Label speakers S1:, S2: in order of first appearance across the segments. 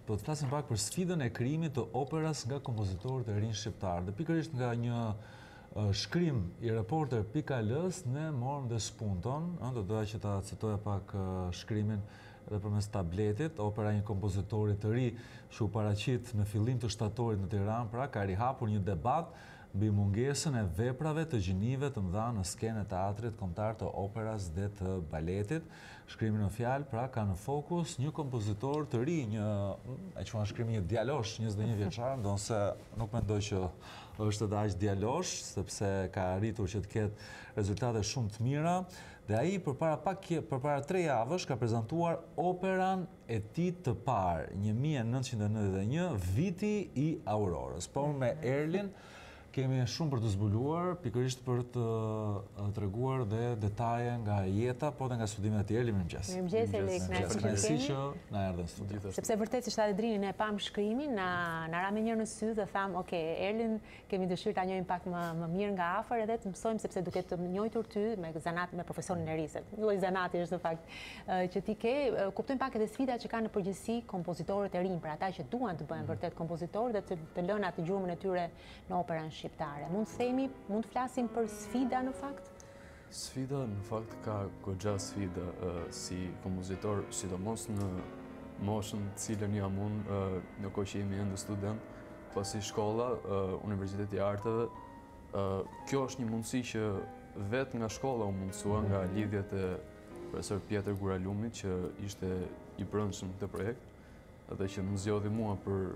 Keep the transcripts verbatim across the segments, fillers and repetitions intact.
S1: po të flasim pak për sfidën e krijimit të operas nga kompozitorët e rinj shqiptar. Dhe pikërisht nga një uh, shkrim i Reporter.al-s ne morëm dhe spunton, ëh, do doja që ta citoja pak uh, shkrimin edhe përmes tabletit, opera një kompozitori të ri që u paraqit në fillim të shtatorit në Tiranë, pra ka rihapur një debat mbi mungesën e veprave të gjinive të mëdha në skenën e teatrit kombëtar të operas dhe të baletit. Shkrimi në fjalë, pra, ka në fokus një kompozitor të ri, një, e quajnë shkrimi një djalosh, njëzet e një vjeçar, ndonse nuk mendoj që është edhe aq djalosh, sepse ka arritur që të ketë rezultate shumë të mira, dhe ai përpara pak përpara tre javësh ka prezantuar operan e tij të parë, një mijë e nëntëqind e nëntëdhjetë e një, Viti i Aurorës. Por me Erlin kemi shumë për të zbuluar, pikërisht për të uh, treguar dhe detaje nga jeta, po dhe nga studimet e tjera. Mirëmëngjes.
S2: Mirëmëngjes, Erlik,
S1: Kënaqësi që na erdhën në studio.
S2: Sepse vërtet si shtatë drini ne pam shkrimin, na na ra me njërë në sy dhe tham, ok, Erlin kemi dëshirë ta njohim pak më, më mirë nga afër edhe të mësojmë, sepse duke të njohur ty me zanat me profesionin e ri, se një lloj zanati është në fakt uh, që ti ke, uh, kuptojmë pak edhe sfidat që kanë në përgjithësi kompozitorët e rinj, për ata që duan të bëhen vërtet kompozitorë dhe të, të lënë atë gjurmën e tyre në operën shqiptare. Mund të themi, mund të flasim për sfida në fakt?
S3: Sfida në fakt ka goxha sfida uh, si kompozitor, sidomos në moshën të cilën jam unë, uh, në kohë që jemi ende student, pasi shkolla, uh, Universiteti i Arteve. Uh, kjo është një mundësi që vetë nga shkolla u mundësua nga lidhjet e profesor Pjetër Guralumit, që ishte i brendshëm këtë projekt, dhe që më zgjodhi mua për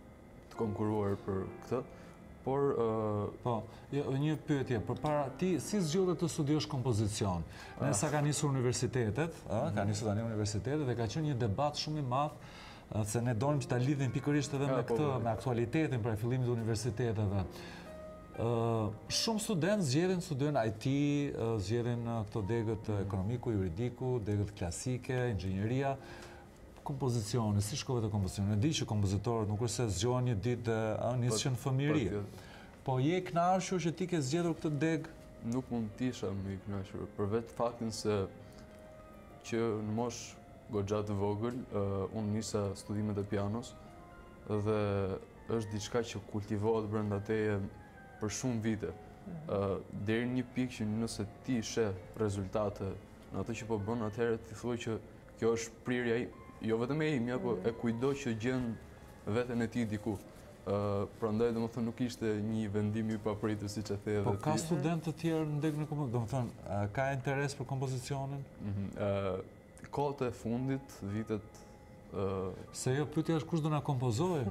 S3: të konkuruar për këtë. Por, uh...
S1: po, një pyetje, përpara ti si zgjodhe të studiosh kompozicion? Ne sa ka nisur universitetet, uh, ka nisur tani universitetet dhe ka qenë një debat shumë i madh, uh, se ne donim që ta lidhim pikërisht edhe me këtë, me aktualitetin për fillimin e universiteteve. Uh, shumë studentë zgjedhin studiojnë I T, uh, zgjedhin uh, këto degët uh, ekonomiku, juridiku, degët klasike, inxhinieria. Kompozicioni, si shkove të kompozicioni? E di që kompozitorët nuk është se zgjohen një ditë dhe nishin në fëmijëri. Po je i kënaqur që ti ke zgjedhur këtë deg?
S3: Nuk mund të isha më i kënaqur, për vetë faktin se që në mosh goxha të vogël, uh, unë nisa studimet e pianos dhe është diçka që kultivohet brenda teje për shumë vite. Uh, deri në një pikë që nëse ti sheh rezultate në atë që po bën, atëherë ti thuaj që kjo është prirja jo vetëm e imja, po e kujdo që gjen veten e tij diku. Uh, prandaj domethënë nuk ishte një vendim i papritur siç e the edhe ti.
S1: Po ka studentë të tjerë në deg në kompozicion, domethënë uh, ka interes për kompozicionin?
S3: Mm -hmm. uh, Kohët e fundit, vitet uh...
S1: se jo pyetja është kush do na kompozojë.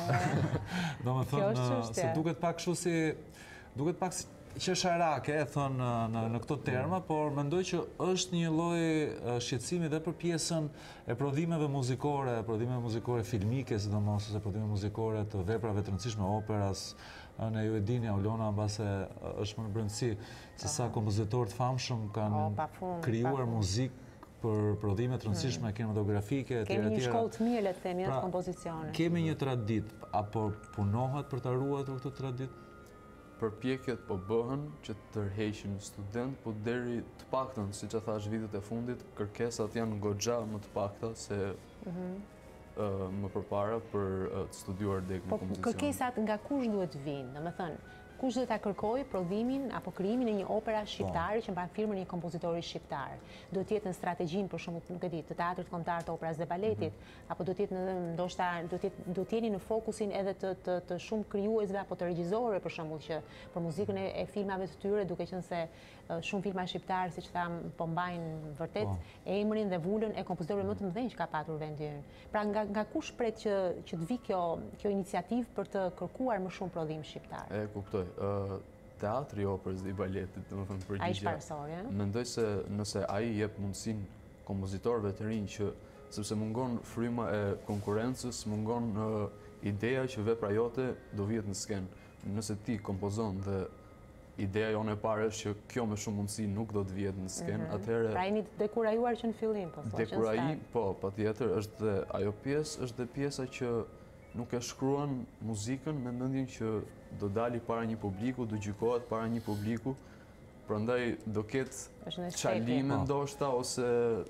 S1: Domethënë se duket pak kështu si duket pak si qesharake, e thon në, në këto terma, por mendoj që është një lloj shqetësimi dhe për pjesën e prodhimeve muzikore, prodhimeve muzikore filmike, sidomos, ose prodhime muzikore të veprave të rëndësishme, operas. Ne ju e dini, Aulona, mbase është më në brendësi se sa kompozitorë të famshëm kanë krijuar muzikë për prodhime të rëndësishme kinematografike.
S2: Kemi një shkollë të mirë, le të themi, të kompozicionit.
S1: Kemi një traditë, apo punohet për ta ruajtur këtë traditë?
S3: Përpjekjet po bëhen që të tërheqin student, po deri të paktën, siç e thash, vitet e fundit, kërkesat janë goxha më të pakta se mm -hmm. uh, më përpara për uh, të studiuar deg në kompozicion.
S2: Po kërkesat nga kush duhet vinë? Domethënë, kush do ta kërkojë prodhimin apo krijimin e një opera shqiptare që mban firmën e një kompozitori shqiptar? Duhet të jetë në strategjinë, për shembull, nuk e di, të teatrit kombëtar të operës dhe baletit, mm -hmm. apo duhet të jetë në ndoshta duhet të jetë duhet të jeni në fokusin edhe të të, të shumë krijuesve apo të regjisorëve, për shembull, që për muzikën e, e filmave të tyre, duke qenë se uh, shumë filma shqiptar, siç tham, po mbajnë vërtet oh. emrin dhe vulën e kompozitorëve më të mëdhenj që ka patur vendi ynë. Pra nga nga kush pret që që të vi kjo kjo iniciativë për të kërkuar më shumë prodhim shqiptar?
S3: E kuptoj. Uh, teatri i operës dhe i baletit, domethënë përgjigja.
S2: Ai shparsor, ja?
S3: Mendoj se nëse ai jep mundësinë kompozitorëve të rinj që sepse mungon fryma e konkurrencës, mungon uh, ideja që vepra jote do vihet në skenë. Nëse ti kompozon dhe ideja jone e parë është që kjo me shumë mundësi nuk do të vihet në skenë, mm -hmm. atëherë
S2: pra jeni dekurajuar që në fillim, po thonë.
S3: Dekurajim, po, patjetër, është dhe ajo pjesë, është dhe pjesa që nuk e shkruan muzikën me mendjen që do dali para një publiku, do gjykohet para një publiku, prandaj do ketë çalime ndoshta ose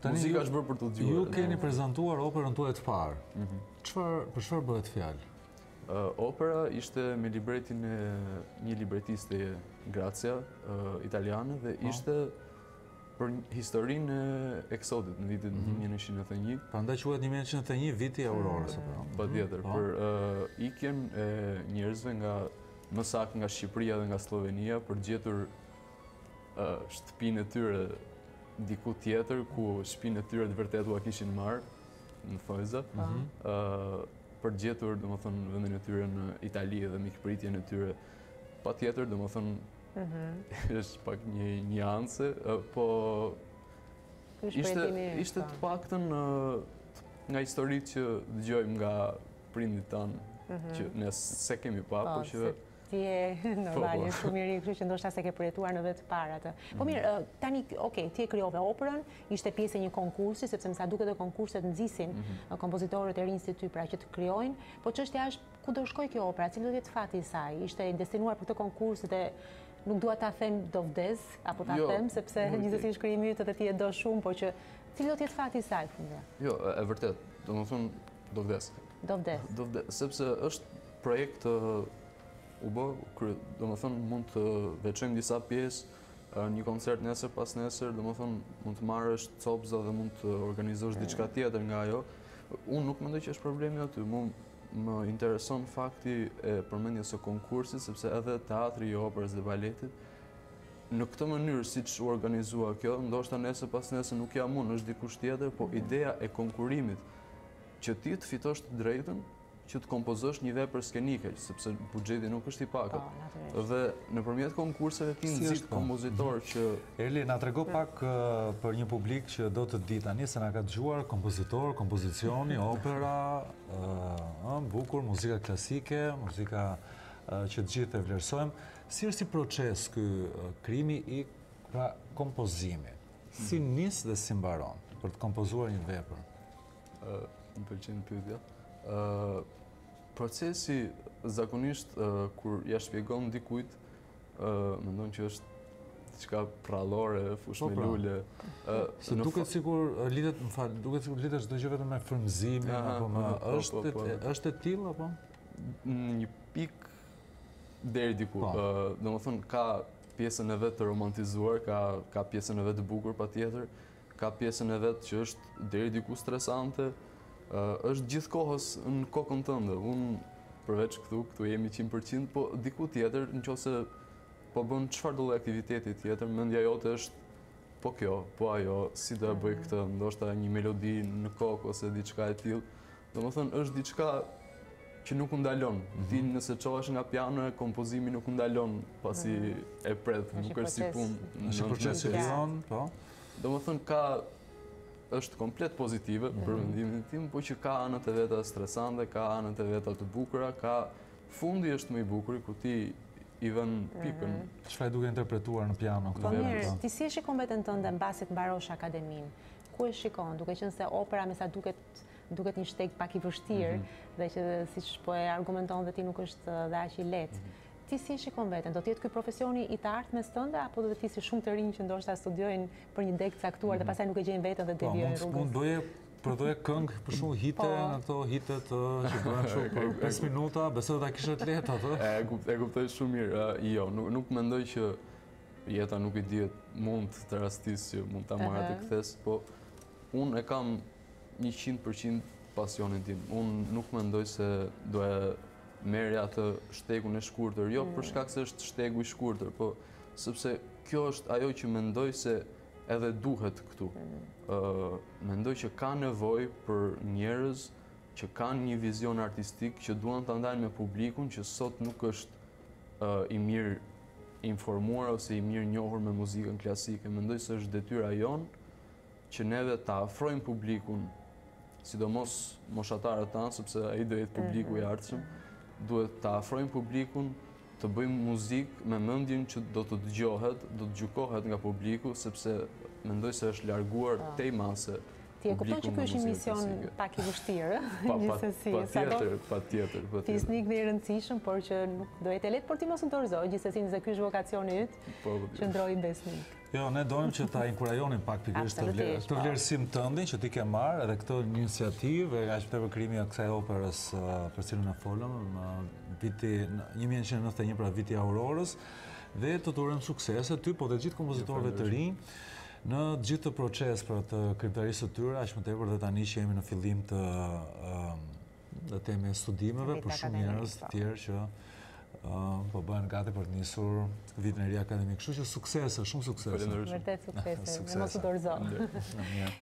S1: Tani
S3: Muzika
S1: ju-
S3: është bërë për të dëgjuar.
S1: Ju keni prezantuar operën tuaj të parë.
S3: Mhm.
S1: Çfarë për çfarë bëhet fjalë?
S3: Uh, opera ishte me libretin e një libretiste Grazia, uh, italiane, dhe
S1: Po.
S3: ishte për një- historinë e eksodit në vitin
S1: Mhm.
S3: një mijë nëntëqind e njëntëdhjetë një.
S1: Prandaj quhet një mijë nëntëqind e një viti i Aurorës apo?
S3: Pa tjetër,
S1: Po.
S3: për uh, ikjen e njerëzve nga më saktë nga Shqipëria dhe nga Slovenia për gjetur uh, shtëpinë e tyre diku tjetër, ku shtëpinë e tyre të vërtet ua kishin marrë në Thojza.
S1: Mhm.
S3: uh, për gjetur, domethënë, vendin e tyre në Itali dhe mikpritjen e tyre. Pa tjetër, domethënë, është pak një nianse, uh, po ishte, ishte të paktën uh, nga historitë që dëgjojmë nga prindit tanë, që ne se kemi pa, por që
S2: Ti je normal,
S3: po.
S2: je shumë i ri, kështu që ndoshta se ke përjetuar në vetë parë atë. Po mirë, ë, tani, okay, ti e krijove operën, ishte pjesë e një konkursi, sepse më sa duket e konkurset nxisin ë, kompozitorët e rinj si ty pra që të krijojnë, po çështja është ku do shkoj kjo opera, cili do të jetë fati i saj? Ishte i destinuar për këtë konkurs dhe nuk dua ta them do vdes, apo ta
S3: Jo,
S2: them, sepse
S3: nuk e-
S2: gjithsesi shkrimi yt edhe ti e do shumë, por që cili do të jetë fati i saj fundja?
S3: jo, e, e vërtet, domethënë, do vdes.
S2: Do vdes.
S3: Do vdes, sepse është projekt uh, u bë, kry- domethënë mund të veçojmë disa pjesë, uh, një koncert nesër pas nesër, domethënë mund të marrësh copza dhe mund të organizosh diçka tjetër nga ajo. Unë nuk mendoj që është problemi aty, mu më intereson fakti e përmendjes së konkursit, sepse edhe teatri i operës dhe baletit në këtë mënyrë siç u organizua kjo, ndoshta nesër pas nesër nuk jam unë, është dikush tjetër, po ideja e konkurimit që ti të fitosh të drejtën që të kompozosh një vepër skenike, sepse buxheti nuk është i
S2: Po,
S3: pakët.
S2: natyrisht.
S3: Dhe nëpërmjet konkurseve ti
S1: Si
S3: nxit
S1: është, po?
S3: kompozitor që
S1: Erli, na trego pak uh, për një publik që do të di tani se na ka dëgjuar kompozitor, kompozicioni, opera, uh, bukur, muzika klasike, muzika uh, që të gjithë e vlerësojmë. Si është si proces ky uh, krijimi i pra kompozimi? Si nis dhe si mbaron për të kompozuar një vepër?
S3: uh, më pëlqen pyetja. Uh, procesi zakonisht uh, kur ja shpjegon dikujt, uh, mendon që është diçka prallore, fush
S1: Po,
S3: me
S1: pra.
S3: lule. Uh,
S1: Se
S3: në
S1: duket
S3: fa-
S1: sikur uh, lidhet, më fal, duket sikur lidhet çdo gjë vetëm me frymëzimin
S3: Aha,
S1: apo me
S3: aha, po,
S1: është
S3: po, po.
S1: e- është e tillë apo?
S3: në një pik deri diku.
S1: Po.
S3: Uh, domethënë ka pjesën e vet të romantizuar, ka ka pjesën e vet të bukur patjetër, ka pjesën e vet që është deri diku stresante. Uh, është gjithkohës në kokën tënde. Unë përveç këtu, këtu jemi qind përqind, po diku tjetër, nëse po bën çfarë do lloj aktiviteti tjetër, mendja jote është po kjo, po ajo, si do e bëj këtë, ndoshta një melodi në kokë ose diçka e tillë. Domethënë është diçka që nuk u ndalon. Ti nëse çohesh nga piano, kompozimi nuk u ndalon pasi e pret,
S2: Është
S3: nuk
S2: një
S3: është si
S2: proces.
S3: punë.
S1: Është një proces që
S2: Ja.
S1: vjen, po.
S3: Domethënë ka është komplet pozitive për mendimin tim, po që ka anët e veta stresante, ka anët e veta të bukura, ka fundi është më i bukur ku ti i vën pikën.
S1: Çfarë duke interpretuar në piano këtë
S2: Po
S1: vepër?
S2: mirë,
S1: po?
S2: ti si e shikon veten tënde mbasi të mbarosh akademinë? Ku e shikon? Duke qenë se opera me sa duket duket një shteg pak i vështirë dhe që siç po e argumenton dhe ti nuk është dhe aq i lehtë. Ti si e shikon veten? Do të jetë ky profesioni i të ardhmes tënde apo do të ti si shumë të rinj që ndoshta studiojnë për një deg caktuar dhe pastaj nuk e gjejnë veten dhe
S1: Po,
S2: devijojnë
S1: mund
S2: rrugës?
S1: mund bëje prodhoje këngë për shumë hite,
S2: Po.
S1: në ato hitet uh, që bëhen kështu për pesë minuta, besoj do ta kishe të lehtë atë.
S3: E, kup- e kuptoj shumë mirë. Uh, jo, nuk, nuk mendoj që jeta nuk i dihet mund të rastis që mund ta marrë të
S2: Aha.
S3: kthes, po unë e kam njëqind përqind pasionin tim. Unë nuk mendoj se do e merja atë shtegun e shkurtër, jo për shkak se është shtegu i shkurtër, po sepse kjo është ajo që mendoj se edhe duhet këtu. Ë, mendoj që ka nevojë për njerëz që kanë një vizion artistik, që duan ta ndajnë me publikun që sot nuk është ë, i mirë informuar ose i mirë njohur me muzikën klasike. Mendoj se është detyra jonë që neve ta afrojmë publikun, sidomos moshatarët tanë, sepse ai do jetë publiku i ardhshëm, duhet ta afrojmë publikun, të bëjmë muzikë me mendjen që do të dëgjohet, do të gjykohet nga publiku, sepse mendoj se është larguar
S2: Po.
S3: tej mase.
S2: Ti e kupton që
S3: publiku
S2: ky
S3: nga
S2: është një
S3: muzika
S2: mision
S3: klasike.
S2: pak i vështirë,
S3: Pa, pa,
S2: gjithsesi.
S3: pa
S2: Sa do
S3: tjetër, pa tjetër, pa tjetër.
S2: fisnik dhe i rëndësishëm, por që nuk do jetë e lehtë, por ti mos u dorëzoj, gjithsesi nëse ky është vokacioni yt,
S3: Po, po,
S2: qëndroj besnik.
S1: Jo, ne donim që ta inkurajonim pak pikërisht të vlerë,
S2: Absolutisht,
S1: këtë
S2: po.
S1: vlerësim tëndin që ti ke marrë edhe këtë iniciativë e aq tepër krimi e kësaj operës uh, për cilën e folëm, në viti në një mijë nëntëqind e nëntëdhjetë e një, pra viti i Aurorës, dhe të të urojmë suksese ty, po dhe gjithë kompozitorëve të rinj në gjithë të proces për të kriptarisë të tyre, aq më tepër dhe tani që jemi në fillim të uh, dhe temi studimeve për shumë njerëz të tjerë që Uh, po bëhen gati për të nisur vitin e ri akademik. Kështu që suksese, shumë suksese.
S3: Faleminderit.
S2: Vërtet suksese,
S1: Suksese.
S2: dhe mos u dorëzo.
S1: Mirë.